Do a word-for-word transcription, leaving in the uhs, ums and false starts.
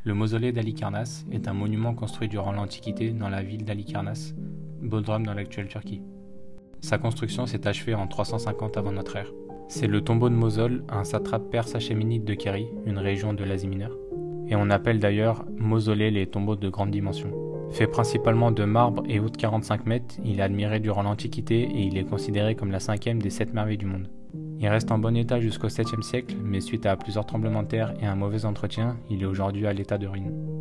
Le mausolée d'Halicarnasse est un monument construit durant l'Antiquité dans la ville d'Halicarnasse, Bodrum dans l'actuelle Turquie. Sa construction s'est achevée en trois cent cinquante avant notre ère. C'est le tombeau de Mosol, un satrape perse achéménide de Kéri, une région de l'Asie mineure. Et on appelle d'ailleurs mausolée les tombeaux de grande dimension. Fait principalement de marbre et haut de quarante-cinq mètres, il est admiré durant l'Antiquité et il est considéré comme la cinquième des sept merveilles du monde. Il reste en bon état jusqu'au septième siècle, mais suite à plusieurs tremblements de terre et un mauvais entretien, il est aujourd'hui à l'état de ruine.